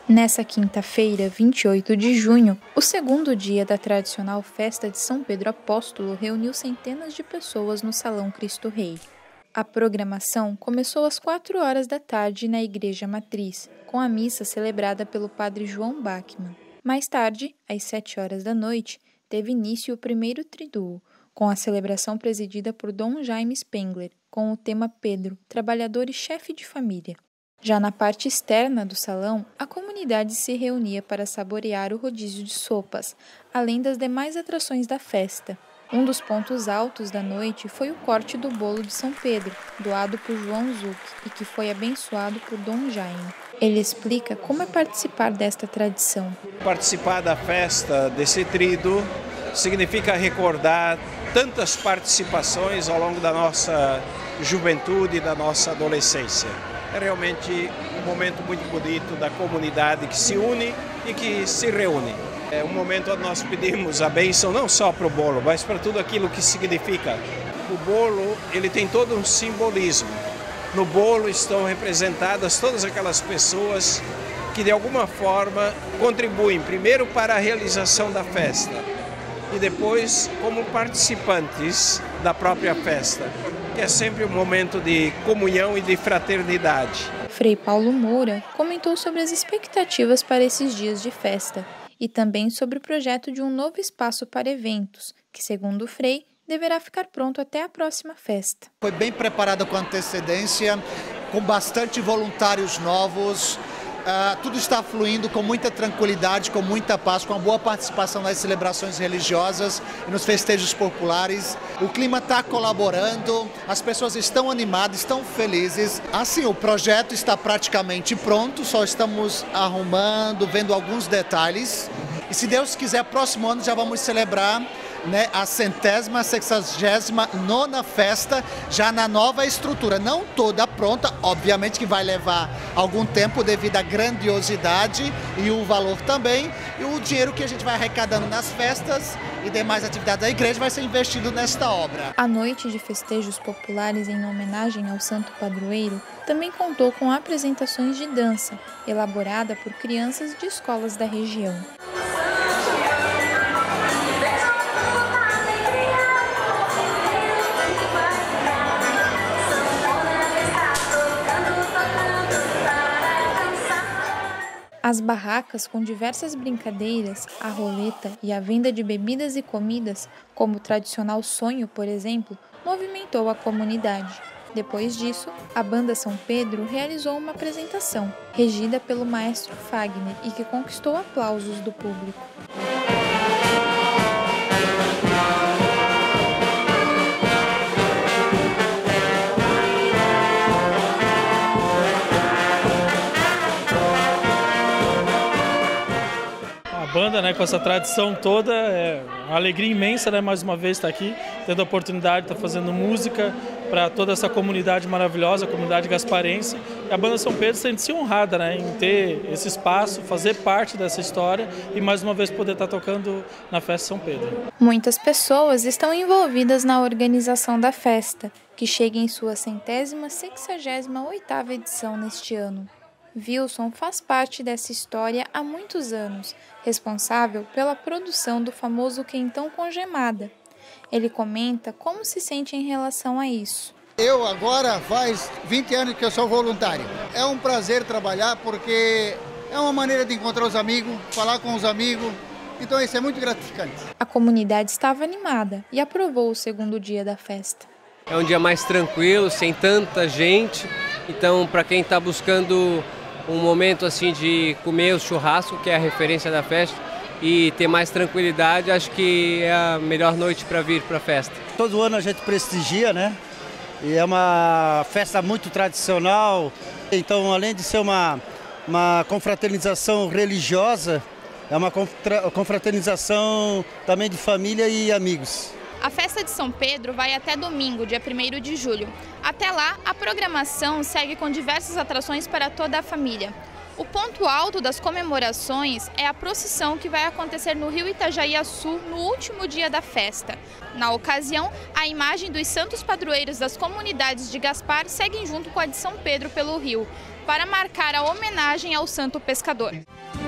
Nessa quinta-feira, 28 de junho, o segundo dia da tradicional festa de São Pedro Apóstolo reuniu centenas de pessoas no Salão Cristo Rei. A programação começou às 4 horas da tarde na Igreja Matriz, com a missa celebrada pelo padre João Bachmann. Mais tarde, às 7 horas da noite, teve início o primeiro triduo, com a celebração presidida por Dom Jaime Spengler, com o tema Pedro, trabalhador e chefe de família. Já na parte externa do salão, a comunidade se reunia para saborear o rodízio de sopas, além das demais atrações da festa. Um dos pontos altos da noite foi o corte do bolo de São Pedro, doado por João Zuc e que foi abençoado por Dom Jaime. Ele explica como é participar desta tradição. Participar da festa desse tríduo significa recordar tantas participações ao longo da nossa juventude e da nossa adolescência. É realmente um momento muito bonito da comunidade que se une e que se reúne. É um momento onde nós pedimos a bênção não só para o bolo, mas para tudo aquilo que significa. O bolo, ele tem todo um simbolismo. No bolo estão representadas todas aquelas pessoas que de alguma forma contribuem primeiro para a realização da festa e depois como participantes da própria festa, que é sempre um momento de comunhão e de fraternidade. Frei Paulo Moura comentou sobre as expectativas para esses dias de festa e também sobre o projeto de um novo espaço para eventos, que, segundo o Frei, deverá ficar pronto até a próxima festa. Foi bem preparada com antecedência, com bastante voluntários novos. Tudo está fluindo com muita tranquilidade, com muita paz, com uma boa participação nas celebrações religiosas e nos festejos populares. O clima está colaborando, as pessoas estão animadas, estão felizes. Assim, o projeto está praticamente pronto, só estamos arrumando, vendo alguns detalhes. E se Deus quiser, próximo ano já vamos celebrar a 169ª festa, já na nova estrutura, não toda pronta, obviamente que vai levar algum tempo devido à grandiosidade e o valor também, e o dinheiro que a gente vai arrecadando nas festas e demais atividades da igreja vai ser investido nesta obra. A noite de festejos populares em homenagem ao santo padroeiro também contou com apresentações de dança, elaborada por crianças de escolas da região. As barracas com diversas brincadeiras, a roleta e a venda de bebidas e comidas, como o tradicional sonho, por exemplo, movimentou a comunidade. Depois disso, a banda São Pedro realizou uma apresentação, regida pelo maestro Fagner e que conquistou aplausos do público. A banda, com essa tradição toda, é uma alegria imensa, mais uma vez estar aqui, tendo a oportunidade de estar fazendo música para toda essa comunidade maravilhosa, a comunidade gasparense. E a banda São Pedro sente-se honrada em ter esse espaço, fazer parte dessa história e mais uma vez poder estar tocando na festa São Pedro. Muitas pessoas estão envolvidas na organização da festa, que chega em sua 168ª edição neste ano. Wilson faz parte dessa história há muitos anos, responsável pela produção do famoso quentão com gemada. Ele comenta como se sente em relação a isso. Eu agora faz 20 anos que eu sou voluntário. É um prazer trabalhar porque é uma maneira de encontrar os amigos, falar com os amigos. Então isso é muito gratificante. A comunidade estava animada e aprovou o segundo dia da festa. É um dia mais tranquilo, sem tanta gente. Então, para quem está buscando um momento assim de comer o churrasco, que é a referência da festa, e ter mais tranquilidade, acho que é a melhor noite para vir para a festa. Todo ano a gente prestigia, E é uma festa muito tradicional. Então, além de ser uma confraternização religiosa, é uma confraternização também de família e amigos. A festa de São Pedro vai até domingo, dia 1º de julho. Até lá, a programação segue com diversas atrações para toda a família. O ponto alto das comemorações é a procissão que vai acontecer no Rio Itajaiaçu no último dia da festa. Na ocasião, a imagem dos santos padroeiros das comunidades de Gaspar seguem junto com a de São Pedro pelo rio, para marcar a homenagem ao santo pescador.